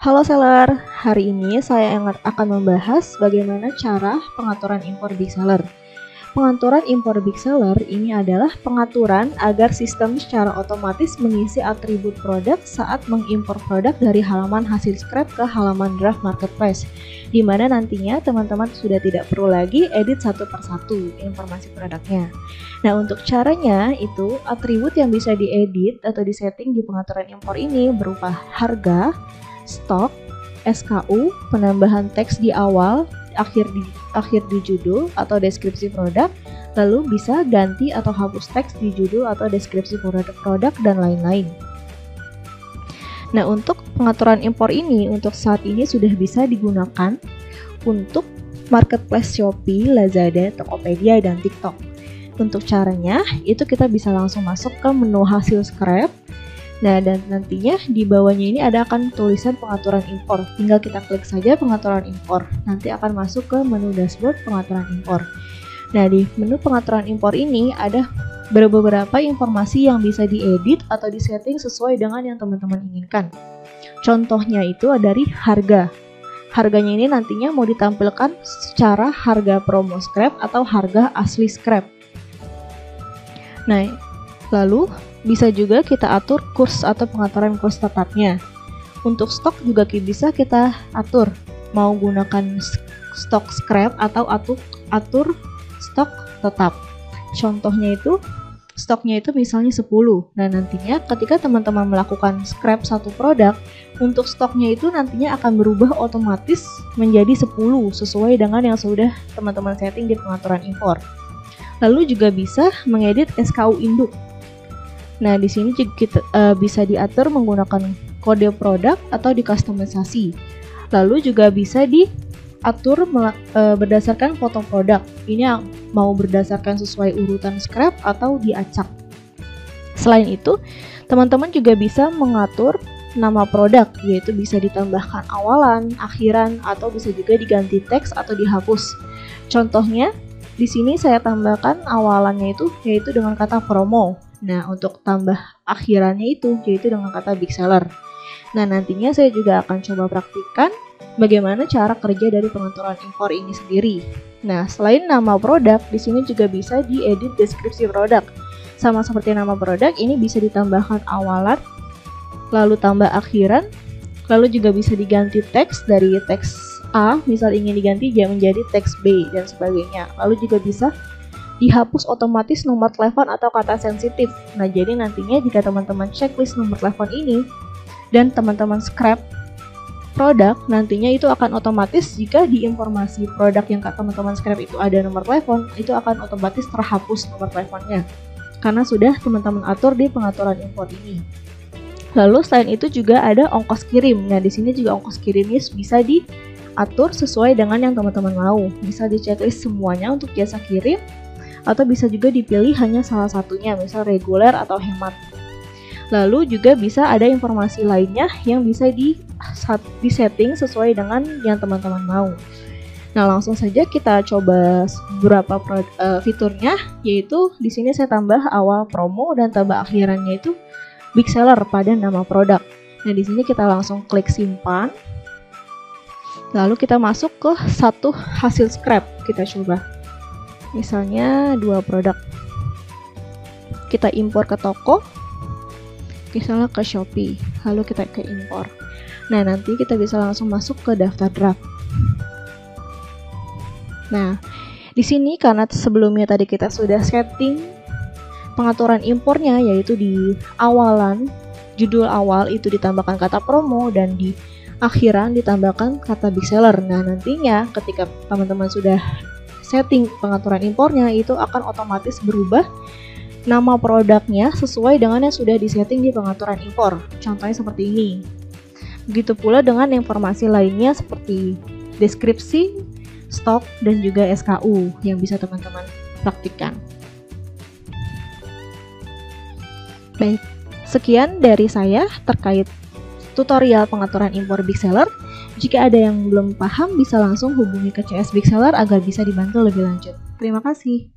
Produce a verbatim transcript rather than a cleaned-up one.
Halo seller, hari ini saya akan membahas bagaimana cara pengaturan impor big seller. Pengaturan impor big seller ini adalah pengaturan agar sistem secara otomatis mengisi atribut produk saat mengimpor produk dari halaman hasil scrap ke halaman draft marketplace, di mana nantinya teman-teman sudah tidak perlu lagi edit satu persatu informasi produknya. Nah, untuk caranya itu atribut yang bisa diedit atau disetting di pengaturan impor ini berupa harga, stok, S K U, penambahan teks di awal, akhir di akhir di judul atau deskripsi produk, lalu bisa ganti atau hapus teks di judul atau deskripsi produk-produk dan lain-lain. Nah, untuk pengaturan impor ini untuk saat ini sudah bisa digunakan untuk marketplace Shopee, Lazada, Tokopedia, dan TikTok. Untuk caranya itu kita bisa langsung masuk ke menu hasil scrap. Nah, dan nantinya di bawahnya ini ada akan tulisan pengaturan impor. Tinggal kita klik saja pengaturan impor. Nanti akan masuk ke menu dashboard pengaturan impor. Nah, di menu pengaturan impor ini ada beberapa informasi yang bisa diedit atau disetting sesuai dengan yang teman-teman inginkan. Contohnya itu dari harga. Harganya ini nantinya mau ditampilkan secara harga promo scrap atau harga asli scrap. Nah, lalu bisa juga kita atur kurs atau pengaturan kurs tetapnya. Untuk stok juga bisa kita atur, mau gunakan stok scrap atau atur, atur stok tetap. Contohnya itu, stoknya itu misalnya sepuluh. Nah, nantinya ketika teman-teman melakukan scrap satu produk, untuk stoknya itu nantinya akan berubah otomatis menjadi sepuluh sesuai dengan yang sudah teman-teman setting di pengaturan impor. Lalu juga bisa mengedit S K U induk. Nah, di sini juga kita, uh, bisa diatur menggunakan kode produk atau dikustomisasi. Lalu juga bisa diatur uh, berdasarkan foto produk. Ini yang mau berdasarkan sesuai urutan scrap atau diacak. Selain itu, teman-teman juga bisa mengatur nama produk, yaitu bisa ditambahkan awalan, akhiran, atau bisa juga diganti teks atau dihapus. Contohnya, di sini saya tambahkan awalannya itu yaitu dengan kata promo. Nah, untuk tambah akhirannya itu yaitu dengan kata big seller. Nah, nantinya saya juga akan coba praktikkan bagaimana cara kerja dari pengaturan impor ini sendiri. Nah, selain nama produk, di sini juga bisa diedit deskripsi produk. Sama seperti nama produk, ini bisa ditambahkan awalan, lalu tambah akhiran, lalu juga bisa diganti teks dari teks A, misal ingin diganti menjadi teks B dan sebagainya. Lalu juga bisa dihapus otomatis nomor telepon atau kata sensitif. Nah, jadi nantinya jika teman-teman checklist nomor telepon ini dan teman-teman scrap produk, nantinya itu akan otomatis jika di informasi produk yang teman-teman scrap itu ada nomor telepon, itu akan otomatis terhapus nomor teleponnya karena sudah teman-teman atur di pengaturan impor ini. Lalu selain itu juga ada ongkos kirim. Nah, di sini juga ongkos kirimnya bisa diatur sesuai dengan yang teman-teman mau. Bisa di checklist semuanya untuk jasa kirim, atau bisa juga dipilih hanya salah satunya, misal reguler atau hemat. Lalu juga bisa ada informasi lainnya yang bisa di, di setting sesuai dengan yang teman-teman mau. Nah, langsung saja kita coba beberapa pro, uh, fiturnya, yaitu di sini saya tambah awal promo dan tambah akhirannya itu big seller pada nama produk. Nah, di sini kita langsung klik simpan. Lalu kita masuk ke satu hasil scrap. Kita coba. Misalnya dua produk. Kita impor ke toko. Misalnya ke Shopee. Lalu kita ke impor. Nah, nanti kita bisa langsung masuk ke daftar draft. Nah, di sini karena sebelumnya tadi kita sudah setting pengaturan impornya, yaitu di awalan, judul awal itu ditambahkan kata promo dan di akhiran ditambahkan kata big seller. Nah, nantinya ketika teman-teman sudah setting pengaturan impornya, itu akan otomatis berubah nama produknya sesuai dengan yang sudah disetting di pengaturan impor. Contohnya seperti ini. Begitu pula dengan informasi lainnya seperti deskripsi, stok, dan juga S K U yang bisa teman-teman praktikkan. Baik, sekian dari saya terkait tutorial pengaturan impor big seller. Jika ada yang belum paham, bisa langsung hubungi ke C S Big Seller agar bisa dibantu lebih lanjut. Terima kasih.